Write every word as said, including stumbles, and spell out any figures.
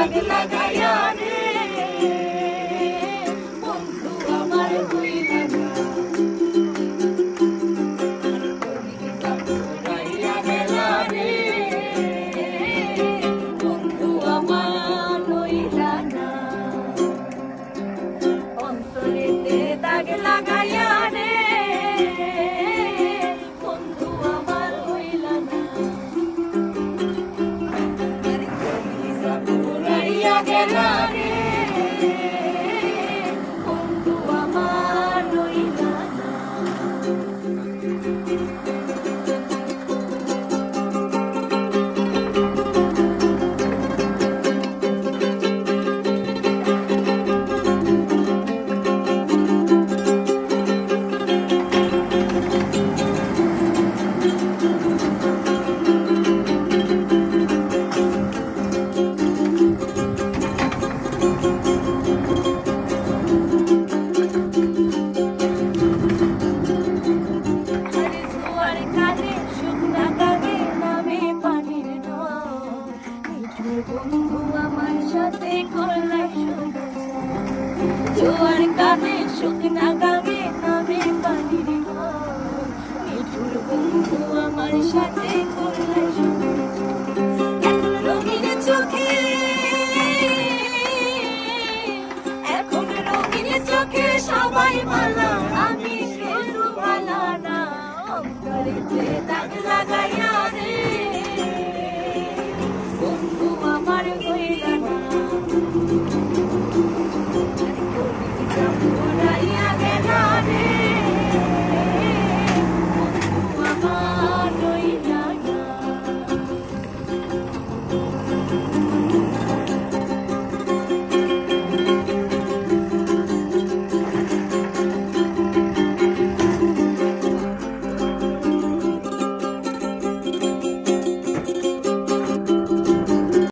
দাগ লাগাইয়া রে বন্ধু আমার হইলা না পুরাইয়া গেলা রে বন্ধু আমার হইলা না অন্তরেতে দাগ লাগাইয়া রে বন্ধু আমার হইলা না পুরাইয়া গেলা রে বন্ধু আমার হইলা না বন্ধু আমার সাথে করলে জোয়ার কানে শুকনা গাবে নামে পানির মিঠুর বন্ধু আমার সাথে করলে রঙিন চোখে এখন রঙিন চোখে সবাই ভালো আমি শুধু ভালো না অন্তরেতে দাগ লাগা